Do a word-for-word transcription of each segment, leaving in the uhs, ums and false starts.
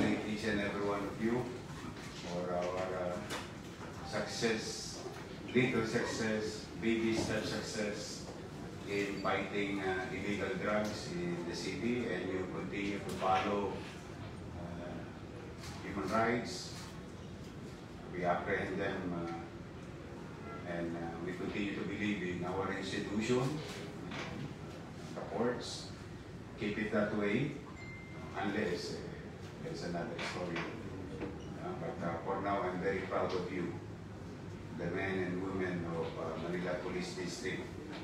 congratulate each and every one of you for our uh, success, little success, baby step success in fighting uh, illegal drugs in the city, and you continue to follow uh, human rights. We apprehend them uh, and uh, we continue to believe in our institution, the courts. Keep it that way, unless uh, there's another story. Uh, but uh, for now, I'm very proud of you, the men and women of uh, Manila Police District.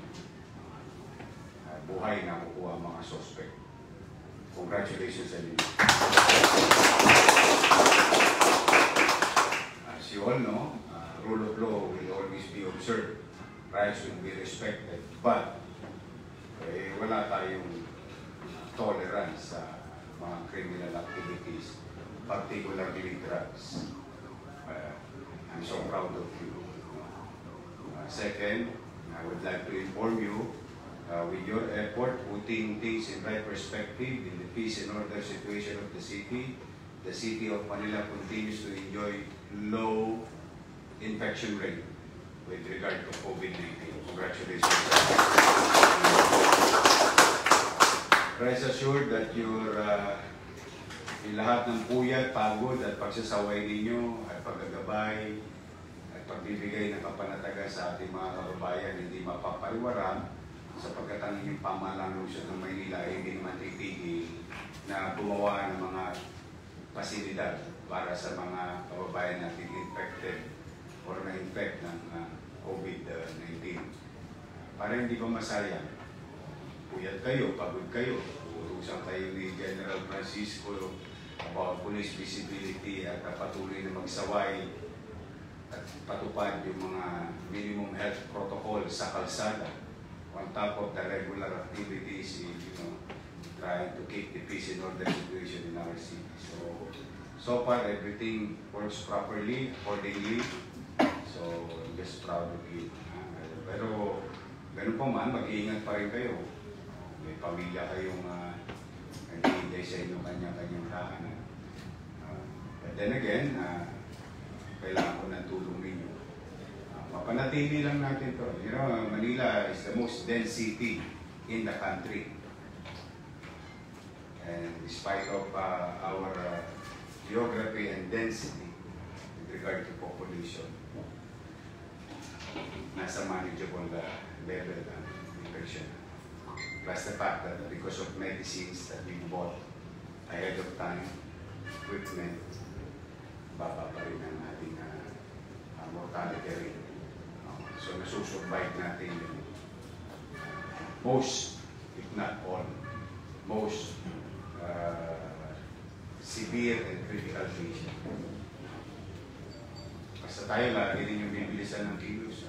Uh, buhay na kukuha ang mga suspect. Congratulations sa inyo. As you all know, uh, rule of law will always be observed. Rights will be respected. But, eh, wala tayong tolerance sa mga criminal activities, particularly drugs. Uh, I'm so proud of you. Uh, second, I would like to inform you, uh, with your effort, putting things in right perspective in the peace and order situation of the city, the city of Manila continues to enjoy low infection rate with regard to COVID nineteen. Congratulations. Rest assured that your uh, yung lahat ng puyat, pagod at pagsasaway ninyo at paggagabay at pagbibigay ng kapanatagan sa ating mga kababayan hindi mapapaliwaran sapagkat ang inyong pamahalaan ng lungsod ng Maynila ay hindi naman titigil na gumawa ng mga pasilidad para sa mga kababayan natin infected or na-infect ng uh, COVID nineteen. Para hindi ba masayang? Puyat kayo, pagod kayo. Utusan kayo ni General Francisco about police visibility at patuloy na magsaway at patupad yung mga minimum health protocol sa kalsada on top of the regular activities in, you know, trying to keep the peace and order situation in our city. So, so far everything works properly, accordingly. So, I'm just proud of you. Pero, ganun pa man, mag-iingat pa rin kayo. May pamilya kayong uh, naghihintay sa inyo kanya-kanyang tahanan. Uh, but then again, uh, kailangan ko ng tulong ninyo. Uh, mapanatili lang natin to. You know, Manila is the most dense city in the country. And despite of uh, our uh, geography and density with regard to population, nasa manageable uh, level ng infection. Plus the fact that because of medicines that we bought ahead of time, equipment, baba pa rin ang ating uh, uh, mortality rate. Uh, so nasusurvive natin yung uh, most, if not all, most uh, severe and critical patient. Basta tayo lagi rin yung bibilisan ng kilos.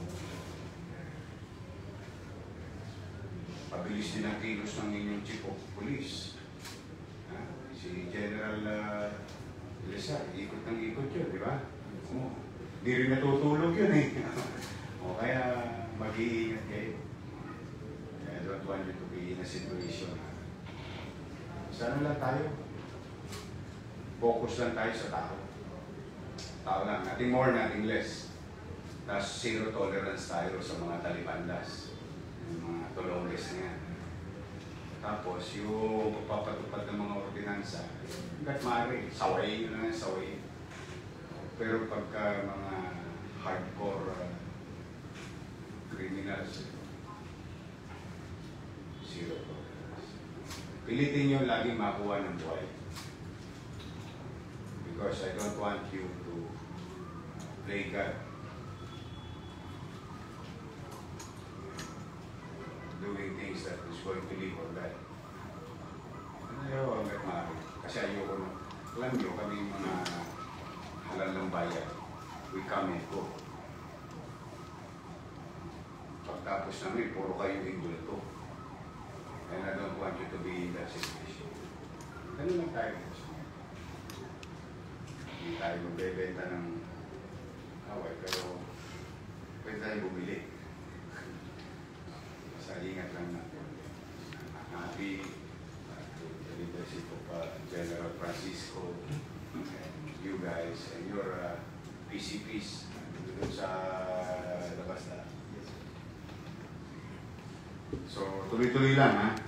Pabilis din ang kilos ng inyong chief of police. Ha? Si General uh, Lisa, ikot ng ikot yun, di ba? O, di rin natutulog yun eh. O kaya mag-iingat kayo. I don't want you to be in a situation. Sana lang tayo. Focus lang tayo sa tao. Tao lang. Nothing more, nothing less. Tapos zero tolerance tayo sa mga talibandas. Yung mga tolones na yan. Tapos yung papatupad ng mga ordinansa, hanggat maaari, sawayin nyo na nga, sawayin. Pero pagka mga hardcore uh, criminals, zero tolerance. Pilitin nyo lagi makuha ng buhay. Because I don't want you to play God. Doing things that is going to live or die. Ayaw, hanggat maaari. Kasi ayoko na. Alam nyo, kami mga halal ng bayan. We come and go. Pagtapos namin, puro kayo indulto. And I don't want you to be in that situation. Ganun lang tayo. Hindi tayo magbebenta ng away, pero pwede tayo bumili. Sa ingat lang natin. Happy uh, to the leadership of uh, General Francisco, and you guys, and your uh, P C Ps dito sa labas na. So, tuloy-tuloy lang ha.